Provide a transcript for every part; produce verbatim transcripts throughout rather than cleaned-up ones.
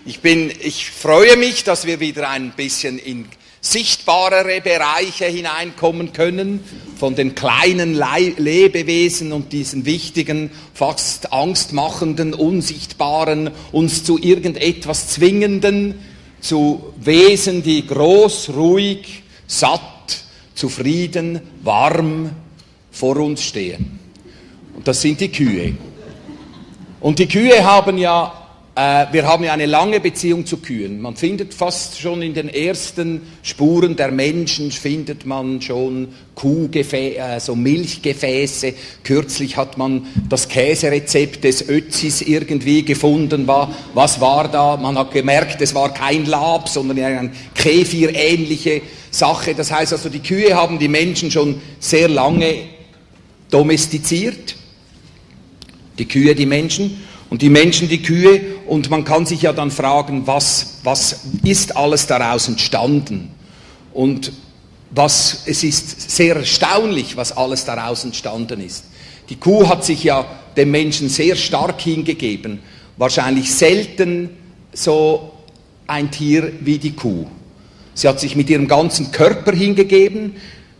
Ich bin, ich freue mich, dass wir wieder ein bisschen in sichtbarere Bereiche hineinkommen können, von den kleinen Le- Lebewesen und diesen wichtigen, fast angstmachenden, unsichtbaren, uns zu irgendetwas zwingenden, zu Wesen, die groß, ruhig, satt, zufrieden, warm vor uns stehen. Und das sind die Kühe. Und die Kühe haben ja, äh, wir haben ja eine lange Beziehung zu Kühen. Man findet fast schon in den ersten Spuren der Menschen, findet man schon Kuhgefäße, also Milchgefäße. Kürzlich hat man das Käserezept des Ötzis irgendwie gefunden. Was war da? Man hat gemerkt, es war kein Lab, sondern eine Kefir-ähnliche Sache. Das heißt also, die Kühe haben die Menschen schon sehr lange domestiziert. Die Kühe, die Menschen und die Menschen, die Kühe. Und man kann sich ja dann fragen, was, was ist alles daraus entstanden? Und was, es ist sehr erstaunlich, was alles daraus entstanden ist. Die Kuh hat sich ja dem Menschen sehr stark hingegeben. Wahrscheinlich selten so ein Tier wie die Kuh. Sie hat sich mit ihrem ganzen Körper hingegeben.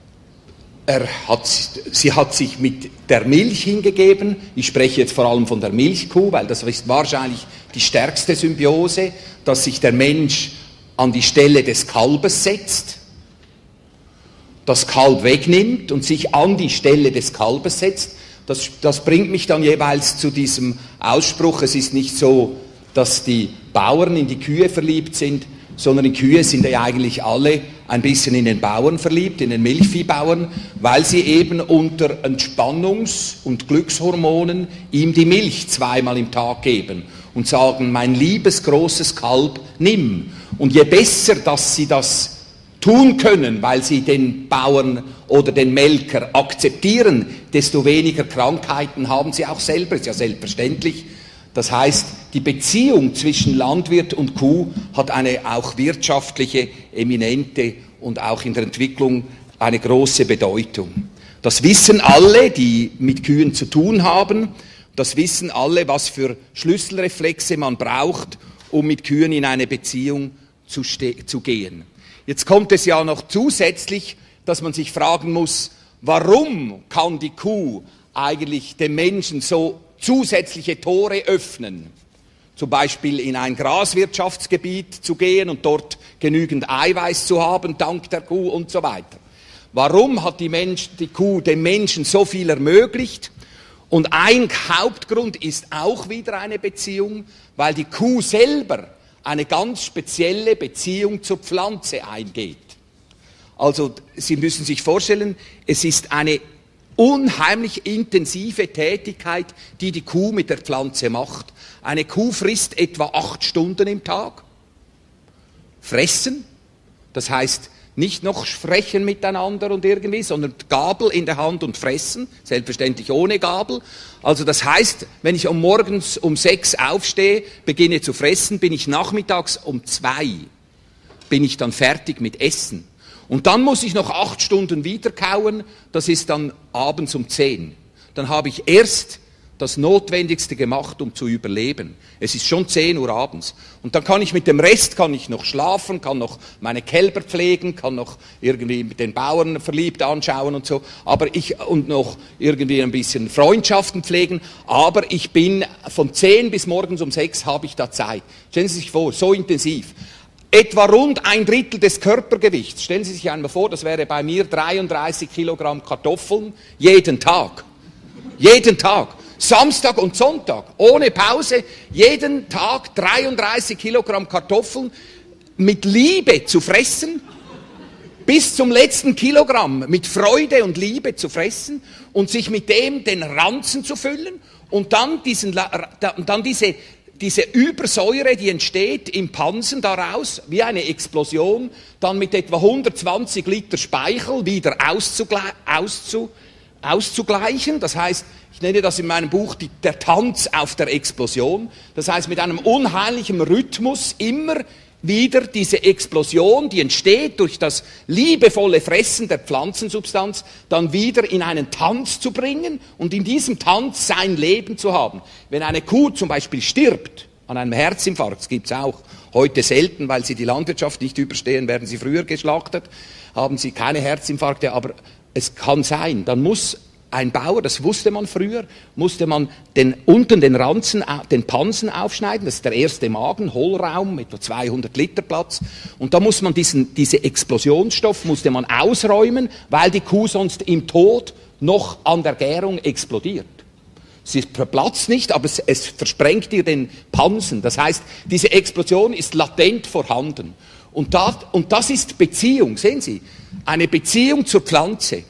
Er hat, sie hat sich mit der Milch hingegeben. Ich spreche jetzt vor allem von der Milchkuh, weil das ist wahrscheinlich die stärkste Symbiose, dass sich der Mensch an die Stelle des Kalbes setzt, das Kalb wegnimmt und sich an die Stelle des Kalbes setzt. Das, das bringt mich dann jeweils zu diesem Ausspruch, es ist nicht so, dass die Bauern in die Kühe verliebt sind, sondern die Kühe sind ja eigentlich alle ein bisschen in den Bauern verliebt, in den Milchviehbauern, weil sie eben unter Entspannungs- und Glückshormonen ihm die Milch zweimal im Tag geben und sagen, mein liebes großes Kalb, nimm. Und je besser, dass sie das tun können, weil sie den Bauern oder den Melker akzeptieren, desto weniger Krankheiten haben sie auch selber, ist ja selbstverständlich. Das heißt, die Beziehung zwischen Landwirt und Kuh hat eine auch wirtschaftliche, eminente und auch in der Entwicklung eine große Bedeutung. Das wissen alle, die mit Kühen zu tun haben. Das wissen alle, was für Schlüsselreflexe man braucht, um mit Kühen in eine Beziehung zu, ste- zu gehen. Jetzt kommt es ja noch zusätzlich, dass man sich fragen muss, warum kann die Kuh eigentlich dem Menschen so zusätzliche Tore öffnen, zum Beispiel in ein Graswirtschaftsgebiet zu gehen und dort genügend Eiweiß zu haben, dank der Kuh und so weiter. Warum hat die, Mensch, die Kuh dem Menschen so viel ermöglicht? Und ein Hauptgrund ist auch wieder eine Beziehung, weil die Kuh selber eine ganz spezielle Beziehung zur Pflanze eingeht. Also Sie müssen sich vorstellen, es ist eine unheimlich intensive Tätigkeit, die die Kuh mit der Pflanze macht. Eine Kuh frisst etwa acht Stunden im Tag. Fressen, das heißt nicht noch sprechen miteinander und irgendwie, sondern Gabel in der Hand und fressen, selbstverständlich ohne Gabel. Also das heißt, wenn ich um morgens um sechs aufstehe, beginne zu fressen, bin ich nachmittags um zwei, bin ich dann fertig mit Essen. Und dann muss ich noch acht Stunden wieder kauen, das ist dann abends um zehn. Dann habe ich erst das Notwendigste gemacht, um zu überleben. Es ist schon zehn Uhr abends. Und dann kann ich mit dem Rest, kann ich noch schlafen, kann noch meine Kälber pflegen, kann noch irgendwie mit den Bauern verliebt anschauen und so, aber ich, und noch irgendwie ein bisschen Freundschaften pflegen, aber ich bin von zehn bis morgens um sechs habe ich da Zeit. Stellen Sie sich vor, so intensiv. Etwa rund ein Drittel des Körpergewichts. Stellen Sie sich einmal vor, das wäre bei mir dreiunddreißig Kilogramm Kartoffeln jeden Tag. Jeden Tag. Samstag und Sonntag. Ohne Pause. Jeden Tag dreiunddreißig Kilogramm Kartoffeln mit Liebe zu fressen. Bis zum letzten Kilogramm mit Freude und Liebe zu fressen und sich mit dem den Ranzen zu füllen und dann, diesen, dann diese Diese Übersäure, die entsteht im Pansen daraus, wie eine Explosion, dann mit etwa hundertzwanzig Liter Speichel wieder auszugle- auszu- auszugleichen. Das heißt, ich nenne das in meinem Buch die, der Tanz auf der Explosion. Das heißt, mit einem unheimlichen Rhythmus immer wieder diese Explosion, die entsteht durch das liebevolle Fressen der Pflanzensubstanz, dann wieder in einen Tanz zu bringen und in diesem Tanz sein Leben zu haben. Wenn eine Kuh zum Beispiel stirbt, an einem Herzinfarkt. Das gibt es auch heute selten, weil sie die Landwirtschaft nicht überstehen, werden sie früher geschlachtet, haben sie keine Herzinfarkte, aber es kann sein. Dann muss ein Bauer, das wusste man früher, musste man den, unten den Ranzen, den Pansen aufschneiden, das ist der erste Magen, Hohlraum, etwa zweihundert Liter Platz, und da muss man diesen, diese Explosionsstoff musste man ausräumen, weil die Kuh sonst im Tod noch an der Gärung explodiert. Sie verplatzt nicht, aber es, es versprengt ihr den Pansen. Das heißt, diese Explosion ist latent vorhanden. Und, da, und das ist Beziehung, sehen Sie, eine Beziehung zur Pflanze.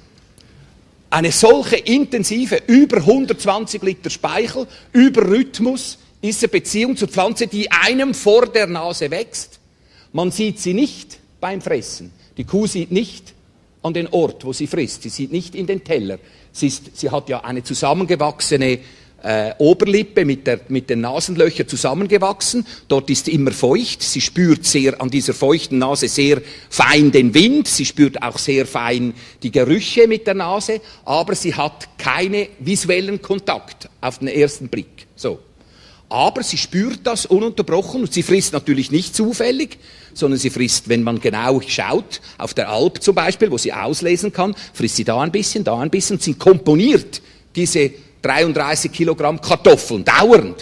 Eine solche intensive, über hundertzwanzig Liter Speichel, über Rhythmus, ist eine Beziehung zur Pflanze, die einem vor der Nase wächst. Man sieht sie nicht beim Fressen. Die Kuh sieht nicht an den Ort, wo sie frisst. Sie sieht nicht in den Teller. Sie, ist, sie hat ja eine zusammengewachsene äh, Oberlippe mit, der, mit den Nasenlöchern zusammengewachsen. Dort ist immer feucht. Sie spürt sehr an dieser feuchten Nase sehr fein den Wind. Sie spürt auch sehr fein die Gerüche mit der Nase. Aber sie hat keinen visuellen Kontakt auf den ersten Blick. So. Aber sie spürt das ununterbrochen und sie frisst natürlich nicht zufällig, sondern sie frisst, wenn man genau schaut, auf der Alp zum Beispiel, wo sie auslesen kann, frisst sie da ein bisschen, da ein bisschen, und sie komponiert diese dreiunddreißig Kilogramm Kartoffeln dauernd.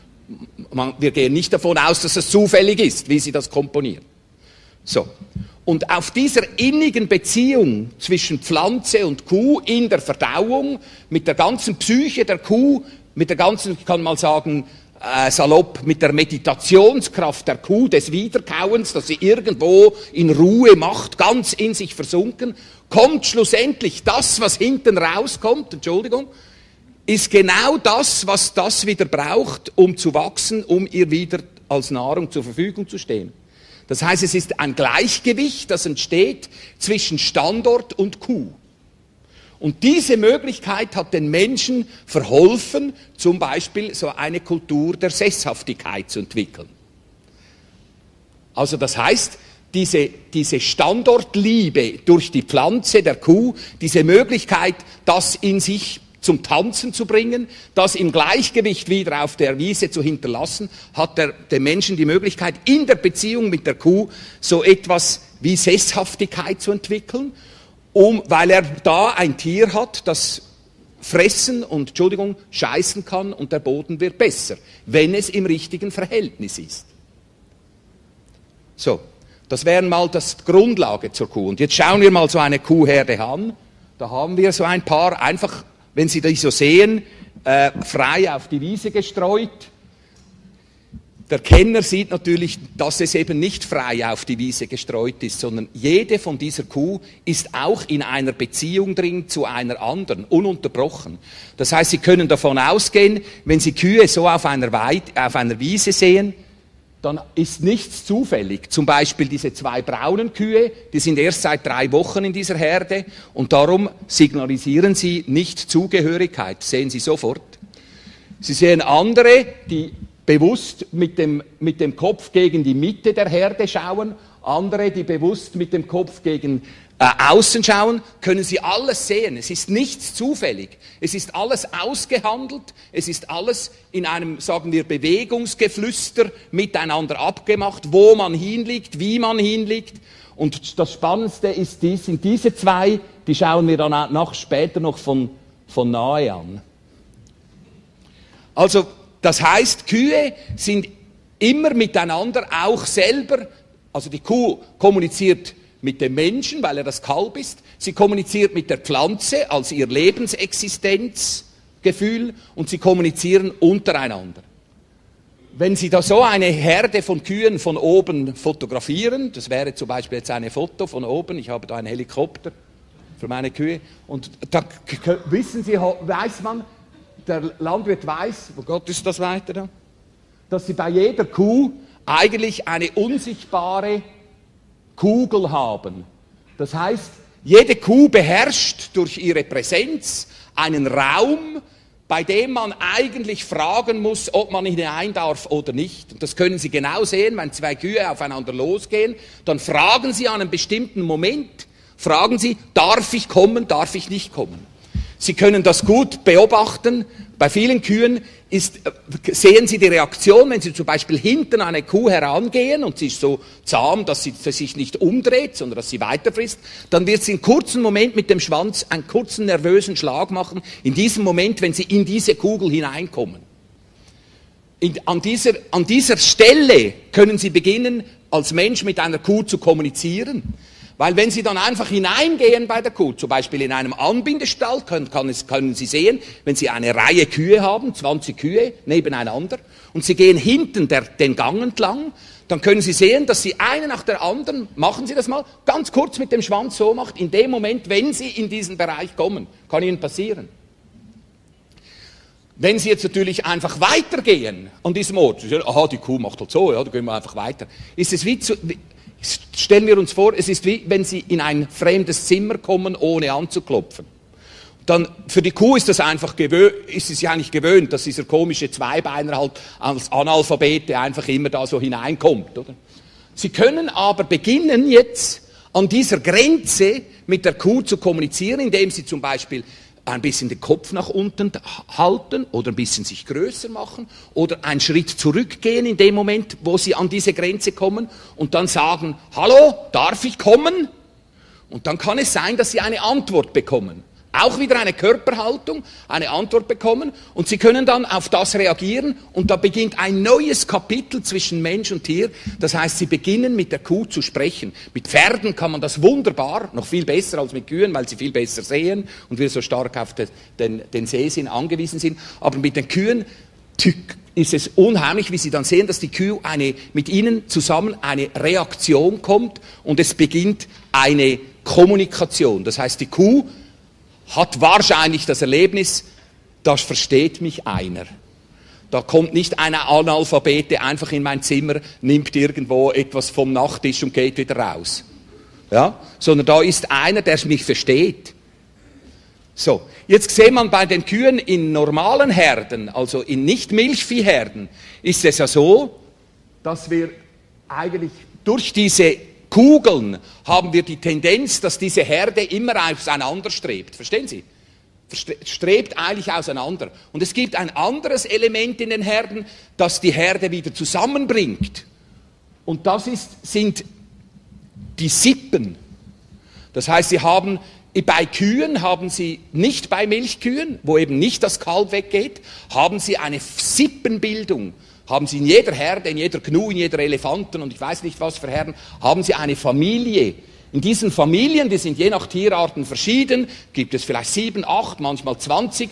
Man, wir gehen nicht davon aus, dass es zufällig ist, wie sie das komponiert. So. Und auf dieser innigen Beziehung zwischen Pflanze und Kuh in der Verdauung, mit der ganzen Psyche der Kuh, mit der ganzen, ich kann mal sagen, äh, salopp, mit der Meditationskraft der Kuh, des Wiederkauens, dass sie irgendwo in Ruhe macht, ganz in sich versunken, kommt schlussendlich das, was hinten rauskommt, Entschuldigung, ist genau das, was das wieder braucht, um zu wachsen, um ihr wieder als Nahrung zur Verfügung zu stehen. Das heißt, es ist ein Gleichgewicht, das entsteht zwischen Standort und Kuh. Und diese Möglichkeit hat den Menschen verholfen, zum Beispiel so eine Kultur der Sesshaftigkeit zu entwickeln. Also das heißt, diese, diese Standortliebe durch die Pflanze der Kuh, diese Möglichkeit, das in sich zum Tanzen zu bringen, das im Gleichgewicht wieder auf der Wiese zu hinterlassen, hat der, dem Menschen die Möglichkeit, in der Beziehung mit der Kuh so etwas wie Sesshaftigkeit zu entwickeln, um, weil er da ein Tier hat, das fressen und, Entschuldigung, scheißen kann und der Boden wird besser, wenn es im richtigen Verhältnis ist. So, das wäre mal das Grundlage zur Kuh. Und jetzt schauen wir mal so eine Kuhherde an. Da haben wir so ein paar einfach, wenn Sie die so sehen, äh, frei auf die Wiese gestreut. Der Kenner sieht natürlich, dass es eben nicht frei auf die Wiese gestreut ist, sondern jede von dieser Kuh ist auch in einer Beziehung drin zu einer anderen, ununterbrochen. Das heißt, Sie können davon ausgehen, wenn Sie Kühe so auf einer, Weide, auf einer Wiese sehen, dann ist nichts zufällig. Zum Beispiel diese zwei braunen Kühe, die sind erst seit drei Wochen in dieser Herde und darum signalisieren sie nicht Zugehörigkeit, sehen Sie sofort. Sie sehen andere, die bewusst mit dem, mit dem Kopf gegen die Mitte der Herde schauen, andere, die bewusst mit dem Kopf gegen äh, außen schauen, können Sie alles sehen. Es ist nichts zufällig. Es ist alles ausgehandelt. Es ist alles in einem, sagen wir, Bewegungsgeflüster miteinander abgemacht, wo man hinliegt, wie man hinliegt. Und das Spannendste ist dies, sind diese zwei, die schauen wir dann nach später noch von, von nahe an. Also, das heißt, Kühe sind immer miteinander, auch selber, also die Kuh kommuniziert mit dem Menschen, weil er das Kalb ist, sie kommuniziert mit der Pflanze als ihr Lebensexistenzgefühl und sie kommunizieren untereinander. Wenn Sie da so eine Herde von Kühen von oben fotografieren, das wäre zum Beispiel jetzt eine Foto von oben, ich habe da einen Helikopter für meine Kühe, und da wissen Sie, weiß man, der Landwirt weiß, wo Gott ist das weiter da, dass Sie bei jeder Kuh eigentlich eine unsichtbare Kugel haben. Das heißt, jede Kuh beherrscht durch ihre Präsenz einen Raum, bei dem man eigentlich fragen muss, ob man hinein darf oder nicht. Und das können Sie genau sehen, wenn zwei Kühe aufeinander losgehen, dann fragen Sie an einem bestimmten Moment, fragen Sie, darf ich kommen, darf ich nicht kommen? Sie können das gut beobachten, Bei vielen Kühen ist, sehen Sie die Reaktion, wenn Sie zum Beispiel hinten an eine Kuh herangehen und sie ist so zahm, dass sie sich nicht umdreht, sondern dass sie weiterfrisst, dann wird sie in kurzen Moment mit dem Schwanz einen kurzen nervösen Schlag machen, in diesem Moment, wenn Sie in diese Kugel hineinkommen. In, an, dieser, an dieser Stelle können Sie beginnen, als Mensch mit einer Kuh zu kommunizieren. Weil wenn Sie dann einfach hineingehen bei der Kuh, zum Beispiel in einem Anbindestall, können, kann es, können Sie sehen, wenn Sie eine Reihe Kühe haben, zwanzig Kühe nebeneinander, und Sie gehen hinten der, den Gang entlang, dann können Sie sehen, dass Sie eine nach der anderen, machen Sie das mal, ganz kurz mit dem Schwanz so macht, in dem Moment, wenn Sie in diesen Bereich kommen, kann Ihnen passieren. Wenn Sie jetzt natürlich einfach weitergehen an diesem Ort, aha, die Kuh macht halt so, ja, da gehen wir einfach weiter, ist es wie zu... Wie, stellen wir uns vor, es ist wie, wenn Sie in ein fremdes Zimmer kommen, ohne anzuklopfen. Dann, für die Kuh ist das einfach gewöhnt, ist es ja eigentlich gewöhnt, dass dieser komische Zweibeiner halt als Analphabete einfach immer da so hineinkommt, oder? Sie können aber beginnen jetzt an dieser Grenze mit der Kuh zu kommunizieren, indem Sie zum Beispiel ein bisschen den Kopf nach unten halten oder ein bisschen sich größer machen oder einen Schritt zurückgehen in dem Moment, wo Sie an diese Grenze kommen und dann sagen, hallo, darf ich kommen? Und dann kann es sein, dass Sie eine Antwort bekommen. Auch wieder eine Körperhaltung, eine Antwort bekommen und Sie können dann auf das reagieren und da beginnt ein neues Kapitel zwischen Mensch und Tier. Das heißt, Sie beginnen mit der Kuh zu sprechen. Mit Pferden kann man das wunderbar, noch viel besser als mit Kühen, weil sie viel besser sehen und wir so stark auf den, den, den Sehsinn angewiesen sind. Aber mit den Kühen ist es unheimlich, wie Sie dann sehen, dass die Kuh eine, mit ihnen zusammen eine Reaktion kommt und es beginnt eine Kommunikation. Das heißt, die Kuh hat wahrscheinlich das Erlebnis, da versteht mich einer. Da kommt nicht eine Analphabete einfach in mein Zimmer, nimmt irgendwo etwas vom Nachttisch und geht wieder raus. Ja? Sondern da ist einer, der mich versteht. So, jetzt sieht man bei den Kühen in normalen Herden, also in Nicht-Milchviehherden, ist es ja so, dass wir eigentlich durch diese Kugeln haben wir die Tendenz, dass diese Herde immer auseinanderstrebt. Verstehen Sie? Strebt eigentlich auseinander. Und es gibt ein anderes Element in den Herden, das die Herde wieder zusammenbringt. Und das ist, sind die Sippen. Das heißt, Sie haben, bei Kühen haben Sie, nicht bei Milchkühen, wo eben nicht das Kalb weggeht, haben Sie eine Sippenbildung. Haben Sie in jeder Herde, in jeder Gnu, in jeder Elefanten und ich weiß nicht was für Herden, haben Sie eine Familie. In diesen Familien, die sind je nach Tierarten verschieden, gibt es vielleicht sieben, acht, manchmal zwanzig.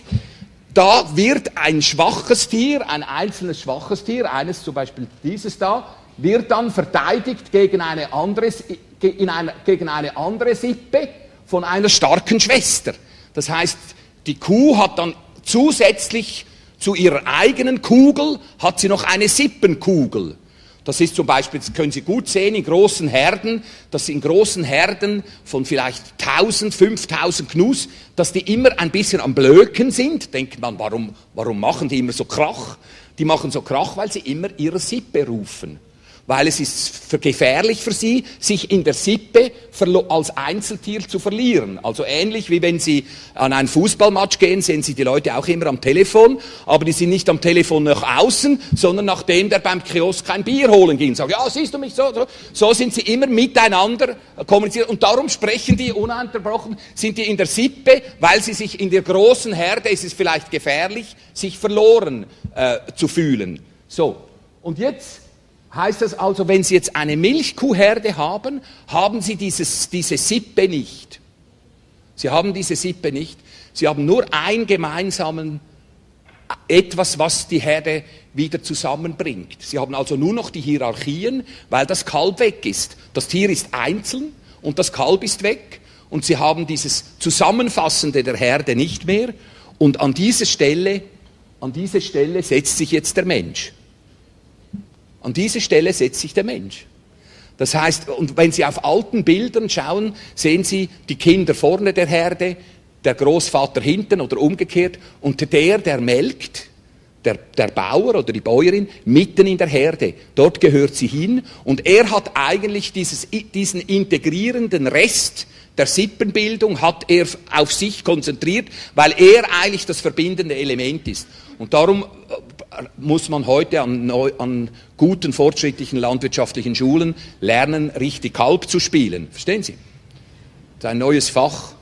Da wird ein schwaches Tier, ein einzelnes schwaches Tier, eines zum Beispiel dieses da, wird dann verteidigt gegen eine andere, in eine, gegen eine andere Sippe von einer starken Schwester. Das heißt, die Kuh hat dann zusätzlich zu ihrer eigenen Kugel hat sie noch eine Sippenkugel. Das ist zum Beispiel, das können Sie gut sehen in großen Herden, dass in großen Herden von vielleicht tausend, fünftausend Gnus, dass die immer ein bisschen am Blöken sind. Denkt man, warum, warum machen die immer so Krach? Die machen so Krach, weil sie immer ihre Sippe rufen. Weil es ist für gefährlich für sie, sich in der Sippe als Einzeltier zu verlieren. Also ähnlich wie wenn Sie an einen Fußballmatch gehen, sehen Sie die Leute auch immer am Telefon, aber die sind nicht am Telefon nach außen, sondern nachdem der beim Kiosk ein Bier holen ging. Sagen, ja, siehst du mich so, so. So sind sie immer miteinander kommunizieren und darum sprechen die ununterbrochen, sind die in der Sippe, weil sie sich in der großen Herde, ist es vielleicht gefährlich, sich verloren äh, zu fühlen. So, und jetzt heißt das also, wenn Sie jetzt eine Milchkuhherde haben, haben Sie dieses, diese Sippe nicht. Sie haben diese Sippe nicht. Sie haben nur ein gemeinsamen, etwas, was die Herde wieder zusammenbringt. Sie haben also nur noch die Hierarchien, weil das Kalb weg ist. Das Tier ist einzeln und das Kalb ist weg. Und Sie haben dieses Zusammenfassende der Herde nicht mehr. Und an diese Stelle, an diese Stelle setzt sich jetzt der Mensch. An diese Stelle setzt sich der Mensch. Das heißt, und wenn Sie auf alten Bildern schauen, sehen Sie die Kinder vorne der Herde, der Großvater hinten oder umgekehrt und der, der melkt, der, der Bauer oder die Bäuerin, mitten in der Herde. Dort gehört sie hin und er hat eigentlich dieses, diesen integrierenden Rest der Sippenbildung hat er auf sich konzentriert, weil er eigentlich das verbindende Element ist. Und darum muss man heute an, neu, an guten, fortschrittlichen landwirtschaftlichen Schulen lernen, richtig Kalb zu spielen. Verstehen Sie? Das ist ein neues Fach.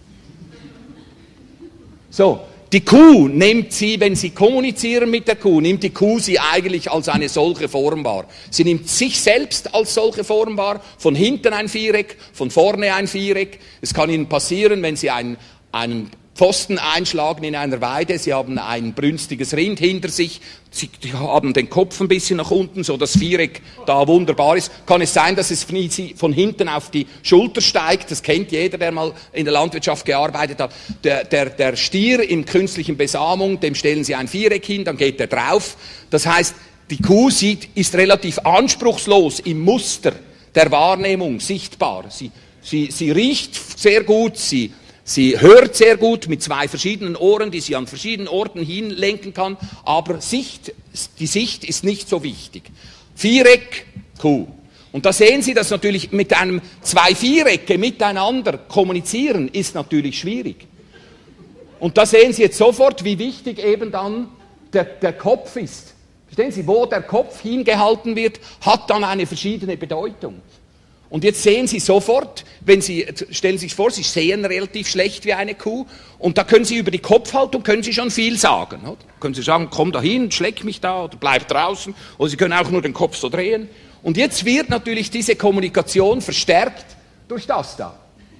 So, die Kuh nimmt sie, wenn Sie kommunizieren mit der Kuh, nimmt die Kuh sie eigentlich als eine solche Form wahr. Sie nimmt sich selbst als solche Form wahr, von hinten ein Viereck, von vorne ein Viereck. Es kann Ihnen passieren, wenn Sie einen, einen Pfosten einschlagen in einer Weide, Sie haben ein brünstiges Rind hinter sich, Sie haben den Kopf ein bisschen nach unten, so dass Viereck da wunderbar ist. Kann es sein, dass es von hinten auf die Schulter steigt? Das kennt jeder, der mal in der Landwirtschaft gearbeitet hat. Der, der, der Stier in künstlichen Besamung, dem stellen Sie ein Viereck hin, dann geht er drauf. Das heißt, die Kuh sieht, ist relativ anspruchslos im Muster der Wahrnehmung sichtbar. Sie, sie, sie riecht sehr gut, sie Sie hört sehr gut mit zwei verschiedenen Ohren, die sie an verschiedenen Orten hinlenken kann, aber Sicht, die Sicht ist nicht so wichtig. Viereck, Kuh. Und da sehen Sie, dass natürlich mit einem zwei Vierecke miteinander kommunizieren, ist natürlich schwierig. Und da sehen Sie jetzt sofort, wie wichtig eben dann der, der Kopf ist. Verstehen Sie, wo der Kopf hingehalten wird, hat dann eine verschiedene Bedeutung. Und jetzt sehen Sie sofort, wenn Sie, stellen Sie sich vor, Sie sehen relativ schlecht wie eine Kuh und da können Sie über die Kopfhaltung können Sie schon viel sagen. Oder? Können Sie sagen, komm da hin, schleck mich da oder bleib draußen, oder Sie können auch nur den Kopf so drehen. Und jetzt wird natürlich diese Kommunikation verstärkt durch das da.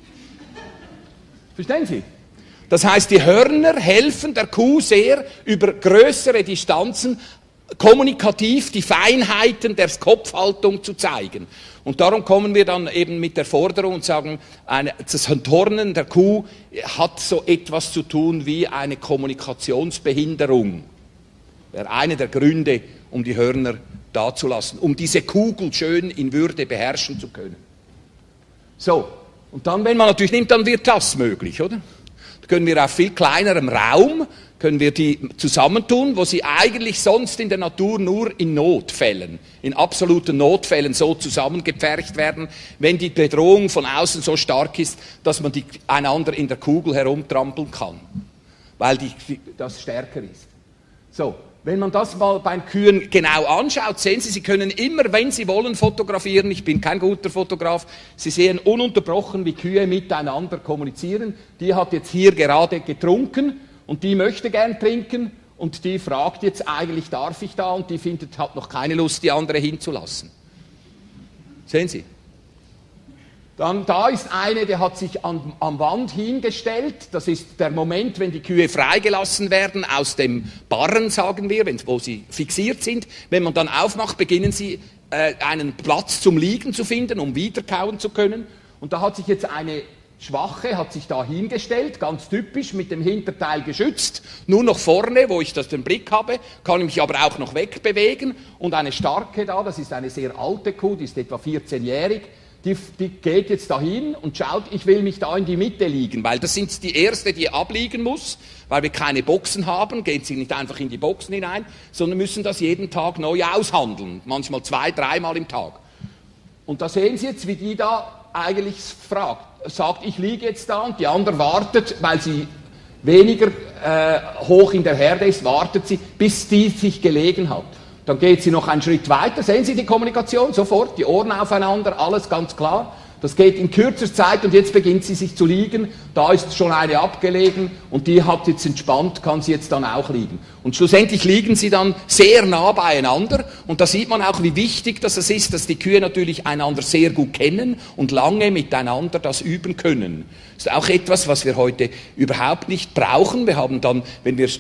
Verstehen Sie? Das heißt, die Hörner helfen der Kuh sehr, über größere Distanzen kommunikativ die Feinheiten der Kopfhaltung zu zeigen. Und darum kommen wir dann eben mit der Forderung und sagen, eine, das Hornen der Kuh hat so etwas zu tun wie eine Kommunikationsbehinderung. Wäre einer der Gründe, um die Hörner dazulassen, um diese Kugel schön in Würde beherrschen zu können. So, und dann, wenn man natürlich nimmt, dann wird das möglich, oder? Da können wir auf viel kleinerem Raum können wir die zusammentun, wo sie eigentlich sonst in der Natur nur in Notfällen, in absoluten Notfällen so zusammengepfercht werden, wenn die Bedrohung von außen so stark ist, dass man die, einander in der Kugel herumtrampeln kann, weil die, das stärker ist. So, wenn man das mal bei Kühen genau anschaut, sehen Sie, Sie können immer, wenn Sie wollen, fotografieren. Ich bin kein guter Fotograf. Sie sehen ununterbrochen, wie Kühe miteinander kommunizieren. Die hat jetzt hier gerade getrunken. Und die möchte gern trinken und die fragt jetzt eigentlich, darf ich da? Und die findet, hat noch keine Lust, die andere hinzulassen. Sehen Sie? Dann da ist eine, die hat sich an, am Wand hingestellt. Das ist der Moment, wenn die Kühe freigelassen werden aus dem Barren, sagen wir, wenn, wo sie fixiert sind. Wenn man dann aufmacht, beginnen sie äh, einen Platz zum Liegen zu finden, um wiederkauen zu können. Und da hat sich jetzt eine Schwache hat sich da hingestellt, ganz typisch, mit dem Hinterteil geschützt, nur noch vorne, wo ich das den Blick habe, kann ich mich aber auch noch wegbewegen. Und eine starke da, das ist eine sehr alte Kuh, die ist etwa vierzehnjährig, die, die geht jetzt dahin und schaut, ich will mich da in die Mitte liegen, weil das sind die erste, die abliegen muss, weil wir keine Boxen haben, gehen sie nicht einfach in die Boxen hinein, sondern müssen das jeden Tag neu aushandeln, manchmal zwei, dreimal im Tag. Und da sehen Sie jetzt, wie die da eigentlich fragt, sagt, ich liege jetzt da und die andere wartet, weil sie weniger äh, hoch in der Herde ist, wartet sie, bis die sich gelegen hat. Dann geht sie noch einen Schritt weiter, sehen Sie die Kommunikation, sofort, die Ohren aufeinander, alles ganz klar. Das geht in kürzer Zeit und jetzt beginnt sie sich zu liegen, da ist schon eine abgelegen und die hat jetzt entspannt, kann sie jetzt dann auch liegen. Und schlussendlich liegen sie dann sehr nah beieinander und da sieht man auch, wie wichtig das ist, dass die Kühe natürlich einander sehr gut kennen und lange miteinander das üben können. Das ist auch etwas, was wir heute überhaupt nicht brauchen. Wir haben dann, wenn wir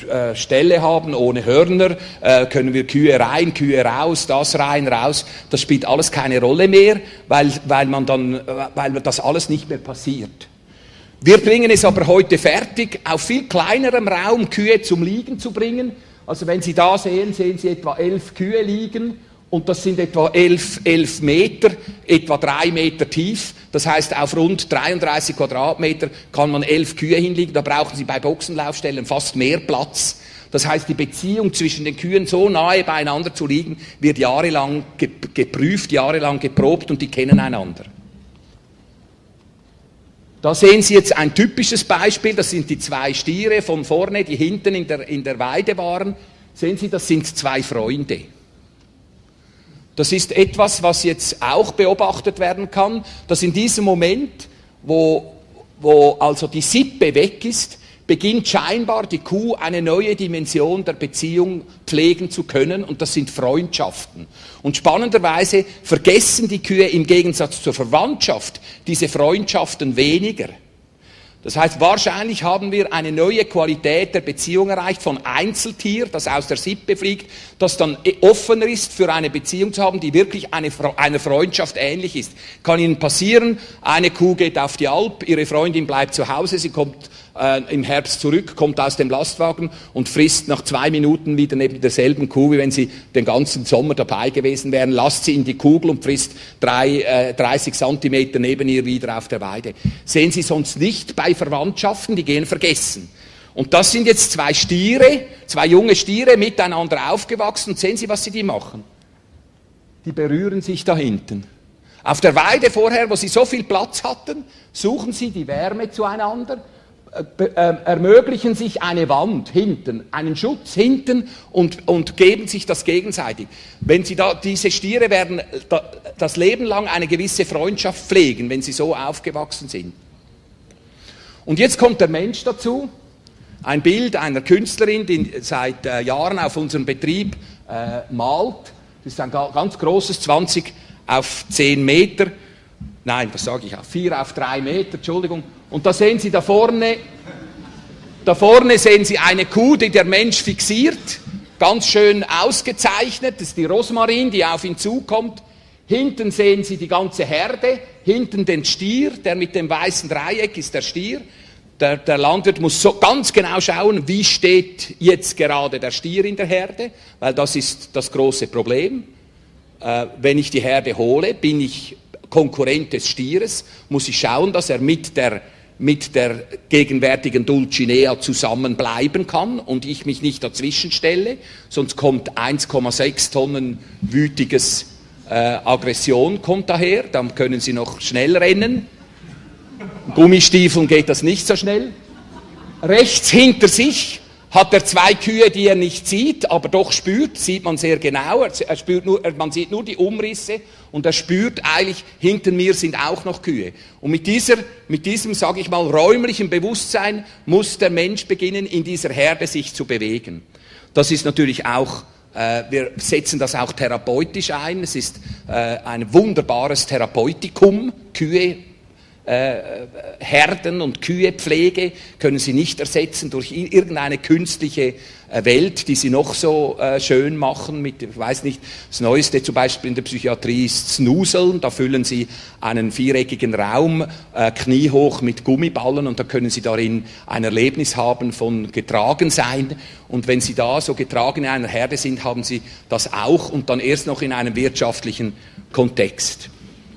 Ställe haben ohne Hörner, können wir Kühe rein, Kühe raus, das rein, raus. Das spielt alles keine Rolle mehr, weil, weil man dann, weil das alles nicht mehr passiert. Wir bringen es aber heute fertig, auf viel kleinerem Raum Kühe zum Liegen zu bringen. Also wenn Sie da sehen, sehen Sie etwa elf Kühe liegen und das sind etwa elf, elf Meter, etwa drei Meter tief. Das heißt, auf rund dreiunddreißig Quadratmeter kann man elf Kühe hinlegen. Da brauchen Sie bei Boxenlaufstellen fast mehr Platz. Das heißt, die Beziehung zwischen den Kühen so nahe beieinander zu liegen, wird jahrelang geprüft, jahrelang geprobt und die kennen einander. Da sehen Sie jetzt ein typisches Beispiel, das sind die zwei Stiere von vorne, die hinten in der, in der Weide waren. Sehen Sie, das sind zwei Freunde. Das ist etwas, was jetzt auch beobachtet werden kann, dass in diesem Moment, wo, wo also die Sippe weg ist, beginnt scheinbar die Kuh eine neue Dimension der Beziehung pflegen zu können, und das sind Freundschaften. Und spannenderweise vergessen die Kühe im Gegensatz zur Verwandtschaft diese Freundschaften weniger. Das heißt, wahrscheinlich haben wir eine neue Qualität der Beziehung erreicht von Einzeltier, das aus der Sippe fliegt, das dann offener ist für eine Beziehung zu haben, die wirklich eine, einer Freundschaft ähnlich ist. Kann Ihnen passieren, eine Kuh geht auf die Alp, ihre Freundin bleibt zu Hause, sie kommt äh, im Herbst zurück, kommt aus dem Lastwagen und frisst nach zwei Minuten wieder neben derselben Kuh, wie wenn sie den ganzen Sommer dabei gewesen wären, lasst sie in die Kugel und frisst drei, äh, dreißig Zentimeter neben ihr wieder auf der Weide. Sehen Sie sonst nicht bei Verwandtschaften, die gehen vergessen. Und das sind jetzt zwei Stiere, zwei junge Stiere miteinander aufgewachsen. Und sehen Sie, was sie die machen? Die berühren sich da hinten. Auf der Weide vorher, wo sie so viel Platz hatten, suchen sie die Wärme zueinander, äh, äh, ermöglichen sich eine Wand hinten, einen Schutz hinten und, und geben sich das gegenseitig. Wenn Sie da, diese Stiere werden da, das Leben lang eine gewisse Freundschaft pflegen, wenn sie so aufgewachsen sind. Und jetzt kommt der Mensch dazu, ein Bild einer Künstlerin, die seit äh, Jahren auf unserem Betrieb äh, malt. Das ist ein ganz großes, zwanzig auf zehn Meter, nein, was sage ich, vier auf drei Meter, Entschuldigung. Und da sehen Sie da vorne, da vorne sehen Sie eine Kuh, die der Mensch fixiert, ganz schön ausgezeichnet, das ist die Rosmarin, die auf ihn zukommt. Hinten sehen Sie die ganze Herde, hinten den Stier, der mit dem weißen Dreieck ist der Stier. Der, der Landwirt muss so ganz genau schauen, wie steht jetzt gerade der Stier in der Herde, weil das ist das große Problem. Äh, wenn ich die Herde hole, bin ich Konkurrent des Stieres, muss ich schauen, dass er mit der, mit der gegenwärtigen Dulcinea zusammenbleiben kann und ich mich nicht dazwischen stelle, sonst kommt eins Komma sechs Tonnen wütiges Äh, Aggression kommt daher, dann können Sie noch schnell rennen. Gummistiefeln geht das nicht so schnell. Rechts hinter sich hat er zwei Kühe, die er nicht sieht, aber doch spürt, sieht man sehr genau. Er spürt nur, man sieht nur die Umrisse und er spürt eigentlich, hinter mir sind auch noch Kühe. Und mit, dieser, mit diesem, sage ich mal, räumlichen Bewusstsein muss der Mensch beginnen, in dieser Herde sich zu bewegen. Das ist natürlich auch, wir setzen das auch therapeutisch ein. Es ist ein wunderbares Therapeutikum. Kühe, äh, Herden- und Kühepflege können Sie nicht ersetzen durch irgendeine künstliche Welt, die Sie noch so äh, schön machen. Mit, ich weiß nicht, das Neueste zum Beispiel in der Psychiatrie ist Snuseln. Da füllen Sie einen viereckigen Raum äh, kniehoch mit Gummiballen und da können Sie darin ein Erlebnis haben von getragen sein. Und wenn Sie da so getragen in einer Herde sind, haben Sie das auch und dann erst noch in einem wirtschaftlichen Kontext.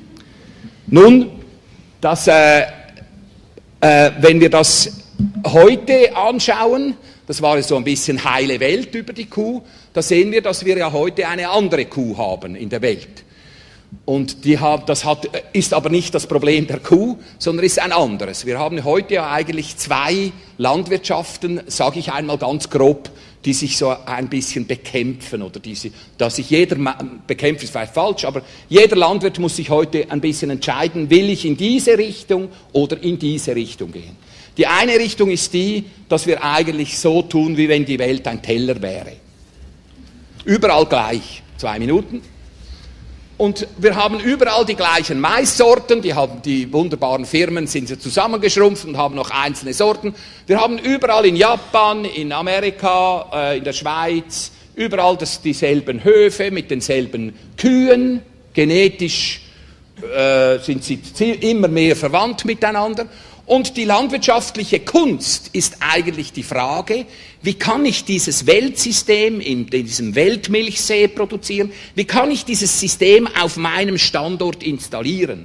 Nun, das, äh, äh, wenn wir das heute anschauen, das war so ein bisschen heile Welt über die Kuh, da sehen wir, dass wir ja heute eine andere Kuh haben in der Welt. Und die hat, das hat, ist aber nicht das Problem der Kuh, sondern ist ein anderes. Wir haben heute ja eigentlich zwei Landwirtschaften, sage ich einmal ganz grob, die sich so ein bisschen bekämpfen oder die, dass sich jeder bekämpft, ist vielleicht falsch, aber jeder Landwirt muss sich heute ein bisschen entscheiden, will ich in diese Richtung oder in diese Richtung gehen. Die eine Richtung ist die, dass wir eigentlich so tun, wie wenn die Welt ein Teller wäre. Überall gleich, zwei Minuten. Und wir haben überall die gleichen Maissorten, die, haben, die wunderbaren Firmen sind so zusammengeschrumpft und haben noch einzelne Sorten. Wir haben überall in Japan, in Amerika, äh, in der Schweiz, überall das, dieselben Höfe mit denselben Kühen. Genetisch äh, sind sie immer mehr verwandt miteinander. Und die landwirtschaftliche Kunst ist eigentlich die Frage, wie kann ich dieses Weltsystem in diesem Weltmilchsee produzieren, wie kann ich dieses System auf meinem Standort installieren?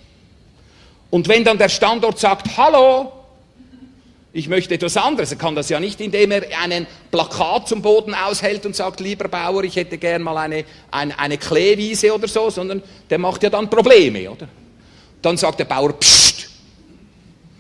Und wenn dann der Standort sagt, hallo, ich möchte etwas anderes, er kann das ja nicht, indem er ein Plakat zum Boden aushält und sagt, lieber Bauer, ich hätte gern mal eine, eine, eine Kleewiese oder so, sondern der macht ja dann Probleme, oder? Dann sagt der Bauer, psst,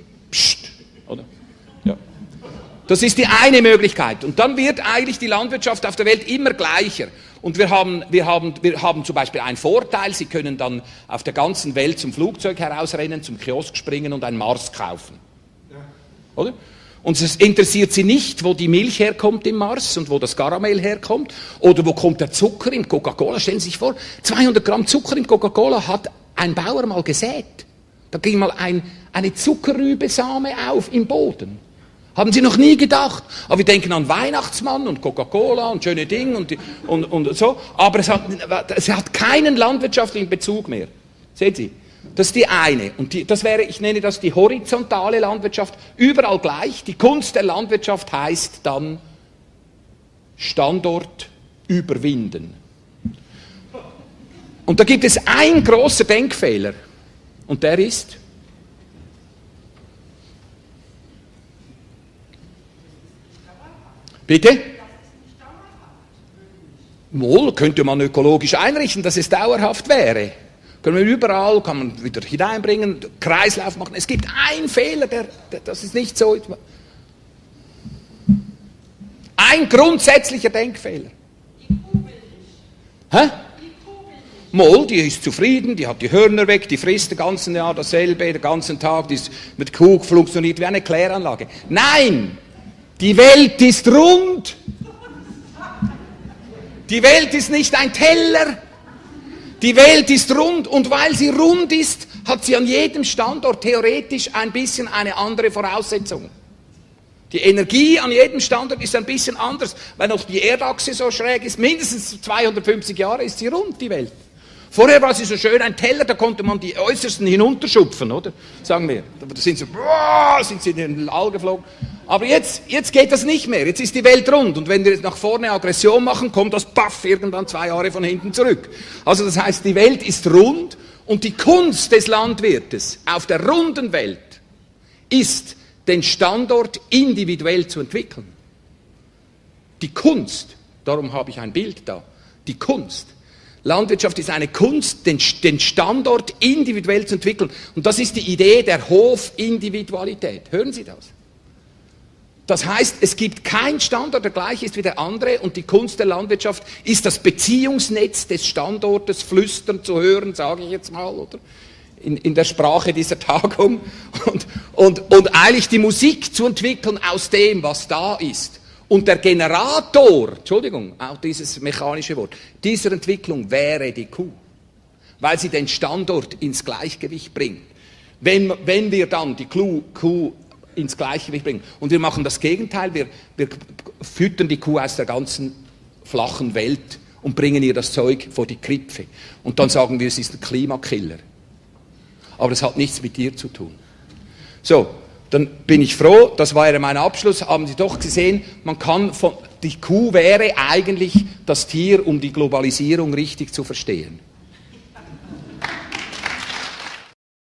Das ist die eine Möglichkeit. Und dann wird eigentlich die Landwirtschaft auf der Welt immer gleicher. Und wir haben, wir haben, wir haben zum Beispiel einen Vorteil, Sie können dann auf der ganzen Welt zum Flugzeug herausrennen, zum Kiosk springen und einen Mars kaufen. Ja. Oder? Und es interessiert Sie nicht, wo die Milch herkommt im Mars und wo das Karamell herkommt oder wo kommt der Zucker im Coca-Cola. Stellen Sie sich vor, zweihundert Gramm Zucker im Coca-Cola hat ein Bauer mal gesät. Da ging mal ein, eine Zuckerrübesame auf im Boden. Haben Sie noch nie gedacht? Aber wir denken an Weihnachtsmann und Coca-Cola und schöne Dinge und, und, und so. Aber es hat, es hat keinen landwirtschaftlichen Bezug mehr. Sehen Sie? Das ist die eine. Und die, das wäre, ich nenne das die horizontale Landwirtschaft. Überall gleich. Die Kunst der Landwirtschaft heißt dann Standort überwinden. Und da gibt es einen großen Denkfehler. Und der ist... Bitte? Wohl, könnte man ökologisch einrichten, dass es dauerhaft wäre. Können wir überall, kann man wieder hineinbringen, Kreislauf machen. Es gibt einen Fehler, der, der, das ist nicht so. Ein grundsätzlicher Denkfehler. Die Kuh will nicht. Hä? Die Kuh will nicht. Moll, die ist zufrieden, die hat die Hörner weg, die frisst den ganzen Jahr dasselbe, den ganzen Tag, die ist mit Kuh funktioniert wie eine Kläranlage. Nein! Die Welt ist rund. Die Welt ist nicht ein Teller. Die Welt ist rund und weil sie rund ist, hat sie an jedem Standort theoretisch ein bisschen eine andere Voraussetzung. Die Energie an jedem Standort ist ein bisschen anders, weil noch die Erdachse so schräg ist. Mindestens zweihundertfünfzig Jahre ist sie rund, die Welt. Vorher war sie so schön, ein Teller, da konnte man die Äußersten hinunterschupfen, oder? Sagen wir. Da sind sie, boah, sind sie in den All geflogen. Aber jetzt, jetzt geht das nicht mehr. Jetzt ist die Welt rund. Und wenn wir jetzt nach vorne Aggression machen, kommt das paff irgendwann zwei Jahre von hinten zurück. Also das heißt, die Welt ist rund und die Kunst des Landwirtes auf der runden Welt ist, den Standort individuell zu entwickeln. Die Kunst, darum habe ich ein Bild da, die Kunst. Landwirtschaft ist eine Kunst, den, den Standort individuell zu entwickeln. Und das ist die Idee der Hofindividualität. Hören Sie das? Das heißt, es gibt keinen Standort, der gleich ist wie der andere. Und die Kunst der Landwirtschaft ist das Beziehungsnetz des Standortes, flüstern zu hören, sage ich jetzt mal, oder? In, in der Sprache dieser Tagung. Und, und, und eigentlich die Musik zu entwickeln aus dem, was da ist. Und der Generator, Entschuldigung, auch dieses mechanische Wort, dieser Entwicklung wäre die Kuh, weil sie den Standort ins Gleichgewicht bringt. Wenn, wenn wir dann die Kuh, Kuh ins Gleichgewicht bringen und wir machen das Gegenteil, wir, wir füttern die Kuh aus der ganzen flachen Welt und bringen ihr das Zeug vor die Kripfe. Und dann sagen wir, es ist ein Klimakiller. Aber das hat nichts mit dir zu tun. So. Dann bin ich froh, das war ja mein Abschluss, haben Sie doch gesehen, man kann von, die Kuh wäre eigentlich das Tier, um die Globalisierung richtig zu verstehen.